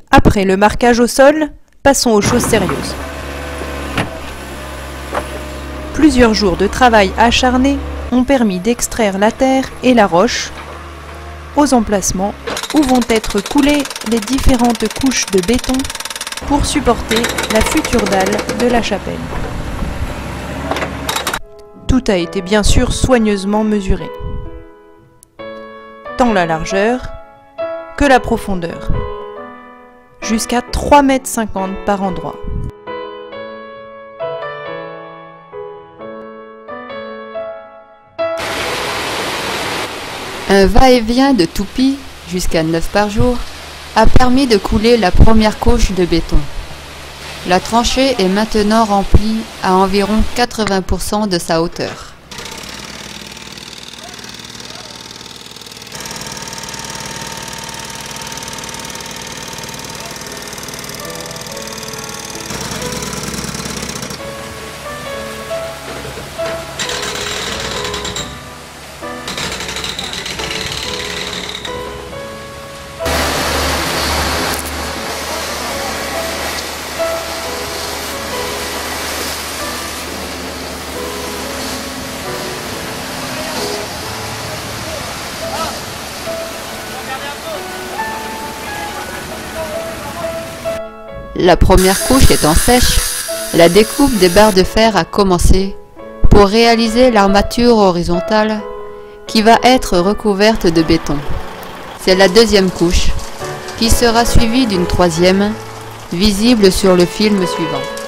Après le marquage au sol, passons aux choses sérieuses. Plusieurs jours de travail acharné ont permis d'extraire la terre et la roche aux emplacements où vont être coulées les différentes couches de béton pour supporter la future dalle de la chapelle. Tout a été bien sûr soigneusement mesuré, tant la largeur que la profondeur, jusqu'à 3,50 m par endroit. Un va-et-vient de toupie, jusqu'à 9 par jour, a permis de couler la première couche de béton. La tranchée est maintenant remplie à environ 80% de sa hauteur. La première couche étant sèche, la découpe des barres de fer a commencé pour réaliser l'armature horizontale qui va être recouverte de béton. C'est la deuxième couche qui sera suivie d'une troisième, visible sur le film suivant.